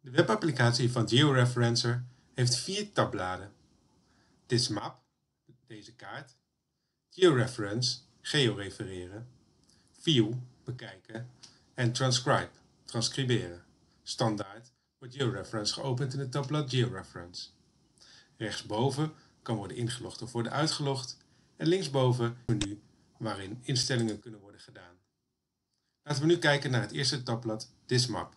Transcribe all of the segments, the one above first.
De webapplicatie van GeoReferencer heeft 4 tabbladen. This map, deze kaart, GeoReference, georefereren, View, bekijken en Transcribe, transcriberen. Standaard wordt GeoReference geopend in het tabblad GeoReference. Rechtsboven kan worden ingelogd of worden uitgelogd en linksboven het menu waarin instellingen kunnen worden gedaan. Laten we nu kijken naar het eerste tabblad This Map.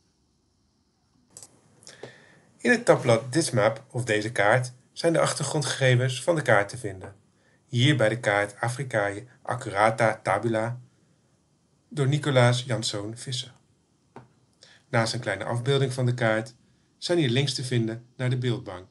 In het tabblad This Map of deze kaart zijn de achtergrondgegevens van de kaart te vinden. Hier bij de kaart Africae Accurata Tabula door Nicolaas Janszoon Visser. Naast een kleine afbeelding van de kaart zijn hier links te vinden naar de beeldbank.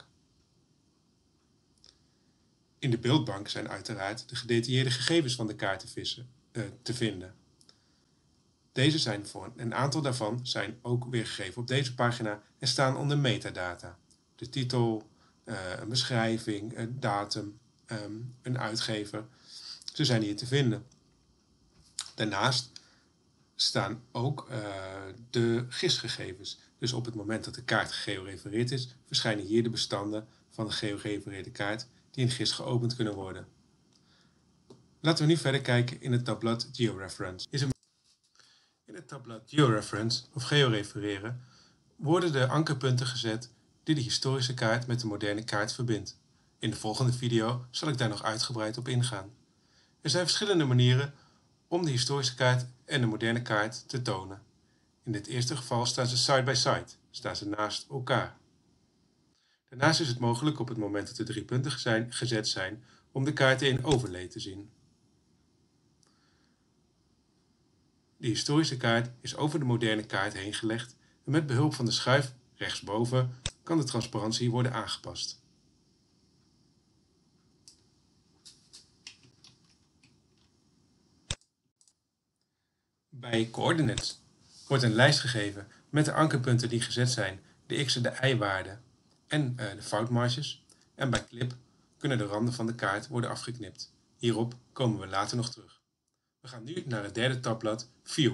In de beeldbank zijn uiteraard de gedetailleerde gegevens van de kaart te vinden. Deze zijn een aantal daarvan zijn ook weergegeven op deze pagina en staan onder metadata. De titel, een beschrijving, een datum, een uitgever. Ze zijn hier te vinden. Daarnaast staan ook de GIS-gegevens. Dus op het moment dat de kaart gegeorefereerd is, verschijnen hier de bestanden van de georefereerde kaart die in GIS geopend kunnen worden. Laten we nu verder kijken in het tabblad GeoReference. In het tabblad GeoReference of georefereren worden de ankerpunten gezet die de historische kaart met de moderne kaart verbindt. In de volgende video zal ik daar nog uitgebreid op ingaan. Er zijn verschillende manieren om de historische kaart en de moderne kaart te tonen. In dit eerste geval staan ze side by side, staan ze naast elkaar. Daarnaast is het mogelijk op het moment dat de 3 punten gezet zijn om de kaarten in overlay te zien. De historische kaart is over de moderne kaart heen gelegd en met behulp van de schuif rechtsboven kan de transparantie worden aangepast. Bij coordinates wordt een lijst gegeven met de ankerpunten die gezet zijn, de x- en de y-waarden en de foutmarges. En bij clip kunnen de randen van de kaart worden afgeknipt. Hierop komen we later nog terug. We gaan nu naar het derde tabblad View.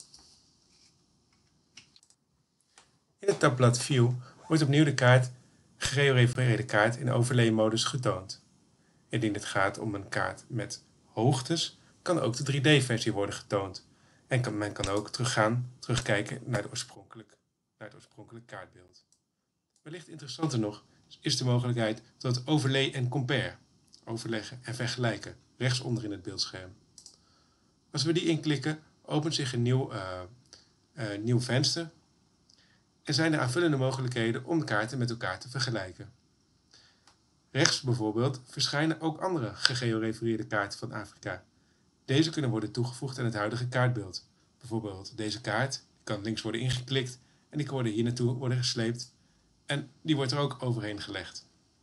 In het tabblad View wordt opnieuw de gegeorefereerde kaart in overlay-modus getoond. Indien het gaat om een kaart met hoogtes, kan ook de 3D-versie worden getoond. En men kan ook terugkijken naar het oorspronkelijk kaartbeeld. Wellicht interessanter nog is de mogelijkheid tot overlay en compare, overleggen en vergelijken, rechtsonder in het beeldscherm. Als we die inklikken, opent zich een nieuw venster en zijn er aanvullende mogelijkheden om kaarten met elkaar te vergelijken. Rechts bijvoorbeeld verschijnen ook andere gegeorefereerde kaarten van Afrika. Deze kunnen worden toegevoegd aan het huidige kaartbeeld. Bijvoorbeeld deze kaart, die kan links worden ingeklikt en die kan hier naartoe worden gesleept en die wordt er ook overheen gelegd.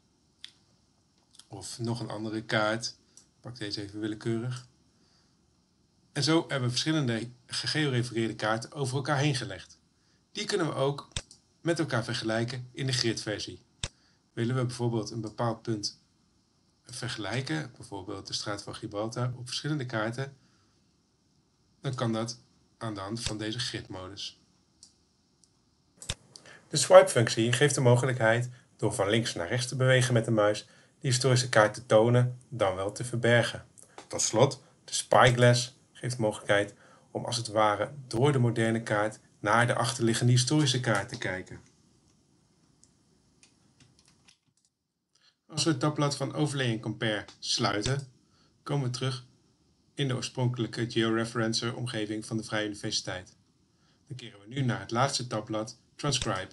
Of nog een andere kaart, ik pak deze even willekeurig. En zo hebben we verschillende gegeorefereerde kaarten over elkaar heen gelegd. Die kunnen we ook met elkaar vergelijken in de gridversie. Willen we bijvoorbeeld een bepaald punt vergelijken, bijvoorbeeld de straat van Gibraltar, op verschillende kaarten, dan kan dat aan de hand van deze gridmodus. De swipe-functie geeft de mogelijkheid door van links naar rechts te bewegen met de muis de historische kaart te tonen, dan wel te verbergen. Tot slot, de spyglass geeft de mogelijkheid om als het ware door de moderne kaart naar de achterliggende historische kaart te kijken. Als we het tabblad van Overlay en Compare sluiten, komen we terug in de oorspronkelijke GeoReferencer omgeving van de Vrije Universiteit. Dan keren we nu naar het laatste tabblad Transcribe.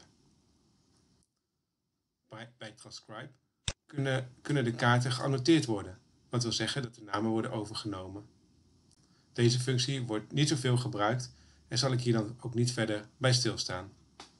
Bij Transcribe kunnen de kaarten geannoteerd worden, wat wil zeggen dat de namen worden overgenomen. Deze functie wordt niet zoveel gebruikt en zal ik hier dan ook niet verder bij stilstaan.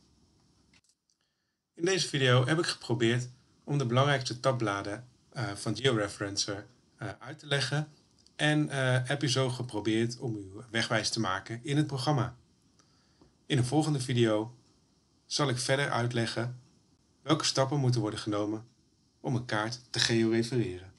In deze video heb ik geprobeerd om de belangrijkste tabbladen van GeoReferencer uit te leggen en heb u zo geprobeerd om u wegwijs te maken in het programma. In de volgende video zal ik verder uitleggen welke stappen moeten worden genomen om een kaart te georefereren.